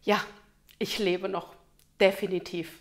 Ja, ich lebe noch, definitiv.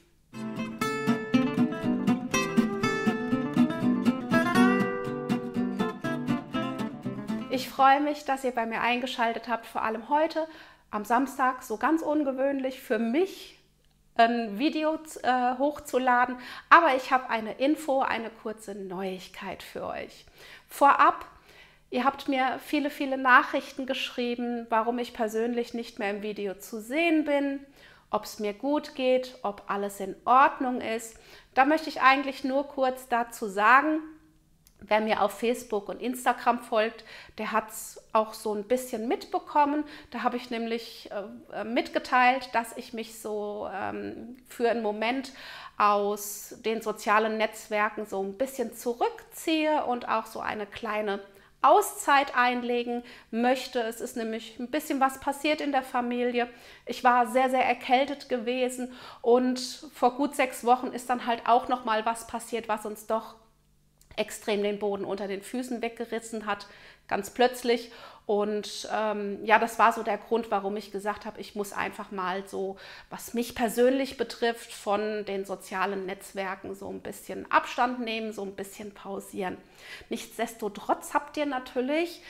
Ich freue mich, dass ihr bei mir eingeschaltet habt, vor allem heute am Samstag, so ganz ungewöhnlich für mich, ein Video hochzuladen. Aber ich habe eine Info, eine kurze Neuigkeit für euch. Vorab, ihr habt mir viele, viele Nachrichten geschrieben, warum ich persönlich nicht mehr im Video zu sehen bin, ob es mir gut geht, ob alles in Ordnung ist. Da möchte ich eigentlich nur kurz dazu sagen, wer mir auf Facebook und Instagram folgt, der hat es auch so ein bisschen mitbekommen. Da habe ich nämlich mitgeteilt, dass ich mich so für einen Moment aus den sozialen Netzwerken so ein bisschen zurückziehe und auch so eine kleine Auszeit einlegen möchte. Es ist nämlich ein bisschen was passiert in der Familie. Ich war sehr, sehr erkältet gewesen und vor gut 6 Wochen ist dann halt auch noch mal was passiert, was uns doch extrem den Boden unter den Füßen weggerissen hat, ganz plötzlich. Und ja, das war so der Grund, warum ich gesagt habe, ich muss einfach mal so, was mich persönlich betrifft, von den sozialen Netzwerken so ein bisschen Abstand nehmen, so ein bisschen pausieren. Nichtsdestotrotz habt ihr natürlich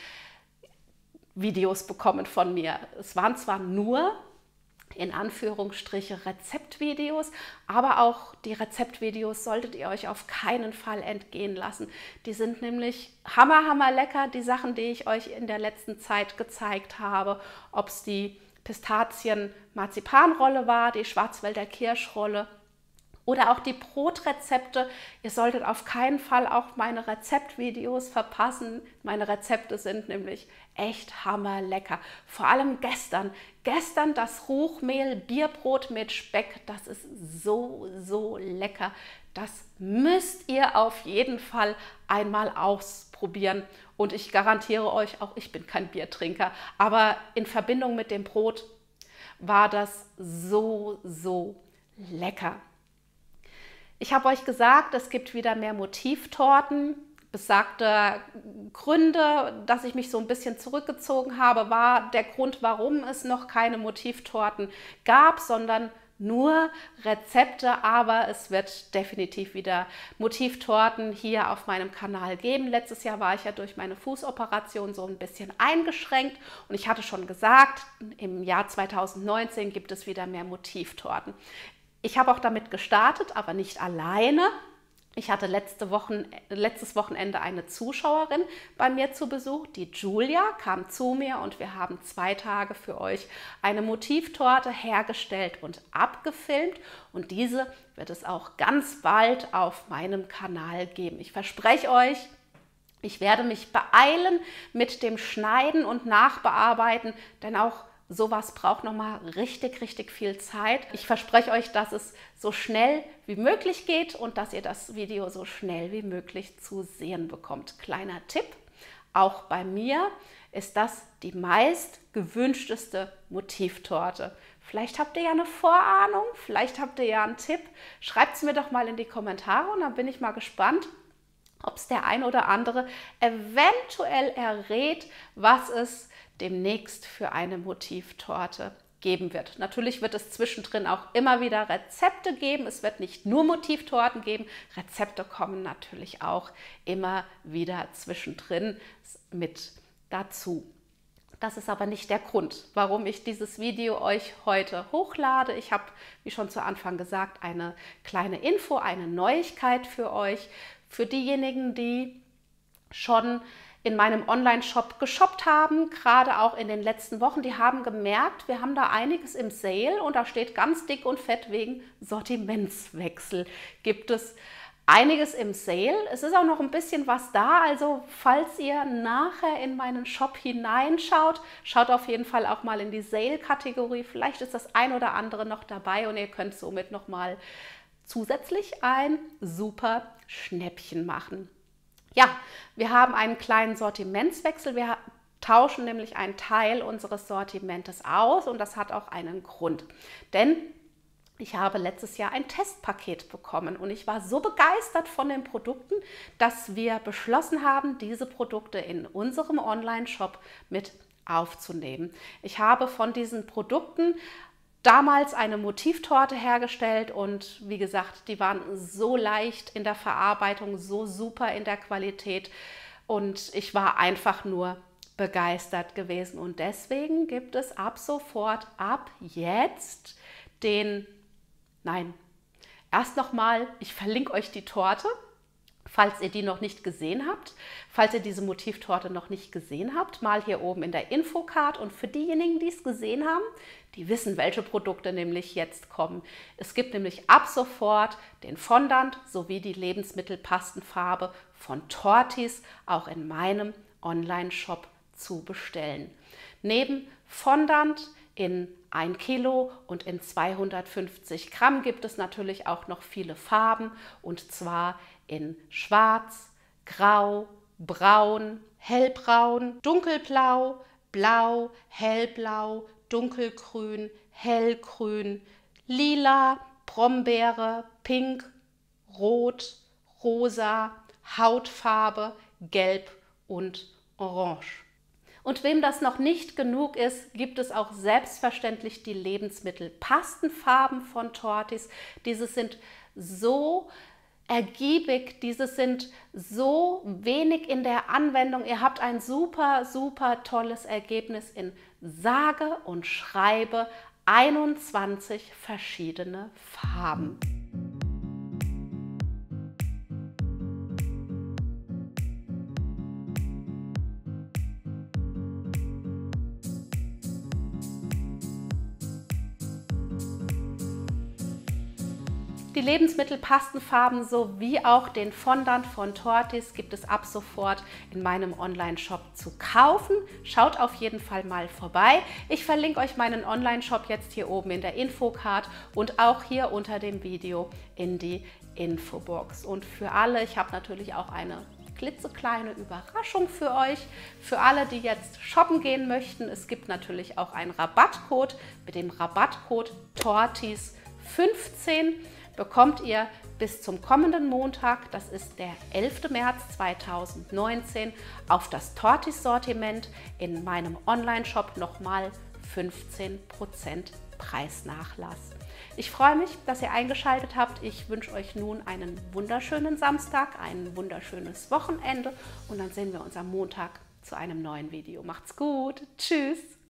Videos bekommen von mir. Es waren zwar nur in Anführungsstriche Rezeptvideos, aber auch die Rezeptvideos solltet ihr euch auf keinen Fall entgehen lassen. Die sind nämlich hammer lecker, die Sachen, die ich euch in der letzten Zeit gezeigt habe, ob es die Pistazien-Marzipanrolle war, die Schwarzwälder Kirschrolle oder auch die Brotrezepte. Ihr solltet auf keinen Fall auch meine Rezeptvideos verpassen. Meine Rezepte sind nämlich echt hammerlecker. Vor allem gestern das Ruchmehl-Bierbrot mit Speck. Das ist so lecker. Das müsst ihr auf jeden Fall einmal ausprobieren. Und ich garantiere euch, auch ich bin kein Biertrinker, aber in Verbindung mit dem Brot war das so lecker. Ich habe euch gesagt, es gibt wieder mehr Motivtorten. Besagte Gründe, dass ich mich so ein bisschen zurückgezogen habe, war der Grund, warum es noch keine Motivtorten gab, sondern nur Rezepte. Aber es wird definitiv wieder Motivtorten hier auf meinem Kanal geben. Letztes Jahr war ich ja durch meine Fußoperation so ein bisschen eingeschränkt und ich hatte schon gesagt, im Jahr 2019 gibt es wieder mehr Motivtorten. Ich habe auch damit gestartet, aber nicht alleine. Ich hatte letztes Wochenende eine Zuschauerin bei mir zu Besuch. Die Julia kam zu mir und wir haben 2 Tage für euch eine Motivtorte hergestellt und abgefilmt. Und diese wird es auch ganz bald auf meinem Kanal geben. Ich verspreche euch, ich werde mich beeilen mit dem Schneiden und Nachbearbeiten, denn auch sowas braucht nochmal richtig viel Zeit. Ich verspreche euch, dass es so schnell wie möglich geht und dass ihr das Video so schnell wie möglich zu sehen bekommt. Kleiner Tipp, auch bei mir ist das die meist gewünschteste Motivtorte. Vielleicht habt ihr ja eine Vorahnung, vielleicht habt ihr ja einen Tipp. Schreibt es mir doch mal in die Kommentare und dann bin ich mal gespannt, ob es der ein oder andere eventuell errät, was es demnächst für eine Motivtorte geben wird. Natürlich wird es zwischendrin auch immer wieder Rezepte geben. Es wird nicht nur Motivtorten geben. Rezepte kommen natürlich auch immer wieder zwischendrin mit dazu. Das ist aber nicht der Grund, warum ich dieses Video euch heute hochlade. Ich habe, wie schon zu Anfang gesagt, eine kleine Info, eine Neuigkeit für euch. Für diejenigen, die schon in meinem Online-Shop geshoppt haben, gerade auch in den letzten Wochen, die haben gemerkt, wir haben da einiges im Sale und da steht ganz dick und fett wegen Sortimentswechsel. Gibt es einiges im Sale. Es ist auch noch ein bisschen was da, also falls ihr nachher in meinen Shop hineinschaut, schaut auf jeden Fall auch mal in die Sale-Kategorie. Vielleicht ist das ein oder andere noch dabei und ihr könnt somit nochmal zusätzlich ein super Schnäppchen machen. Ja, wir haben einen kleinen Sortimentswechsel. Wir tauschen nämlich einen Teil unseres Sortimentes aus und das hat auch einen Grund. Denn ich habe letztes Jahr ein Testpaket bekommen und ich war so begeistert von den Produkten, dass wir beschlossen haben, diese Produkte in unserem Online-Shop mit aufzunehmen. Ich habe von diesen Produkten damals eine Motivtorte hergestellt und wie gesagt, die waren so leicht in der Verarbeitung, so super in der Qualität und ich war einfach nur begeistert gewesen. Und deswegen gibt es ab sofort, ab jetzt erst nochmal, ich verlinke euch die Torte, falls ihr die noch nicht gesehen habt, falls ihr diese Motivtorte noch nicht gesehen habt, mal hier oben in der Infocard. Und für diejenigen, die es gesehen haben, die wissen, welche Produkte nämlich jetzt kommen. Es gibt nämlich ab sofort den Fondant sowie die Lebensmittelpastenfarbe von Tortis auch in meinem Online-Shop zu bestellen. Neben Fondant in 1 Kilo und in 250 Gramm gibt es natürlich auch noch viele Farben, und zwar in Schwarz, Grau, Braun, Hellbraun, Dunkelblau, Blau, Hellblau, Dunkelgrün, Hellgrün, Lila, Brombeere, Pink, Rot, Rosa, Hautfarbe, Gelb und Orange. Und wem das noch nicht genug ist, gibt es auch selbstverständlich die Lebensmittelpastenfarben von Tortis. Diese sind so ergiebig, diese sind so wenig in der Anwendung. Ihr habt ein super, super tolles Ergebnis in sage und schreibe 21 verschiedene Farben. Die Lebensmittelpastenfarben sowie auch den Fondant von Tortis gibt es ab sofort in meinem Online-Shop zu kaufen. Schaut auf jeden Fall mal vorbei. Ich verlinke euch meinen Online-Shop jetzt hier oben in der Infocard und auch hier unter dem Video in die Infobox. Und für alle, ich habe natürlich auch eine klitzekleine Überraschung für euch. Für alle, die jetzt shoppen gehen möchten, es gibt natürlich auch einen Rabattcode. Mit dem Rabattcode TORTIS15 bekommt ihr bis zum kommenden Montag, das ist der 11. März 2019, auf das Tortis-Sortiment in meinem Online-Shop nochmal 15% Preisnachlass. Ich freue mich, dass ihr eingeschaltet habt. Ich wünsche euch nun einen wunderschönen Samstag, ein wunderschönes Wochenende und dann sehen wir uns am Montag zu einem neuen Video. Macht's gut. Tschüss.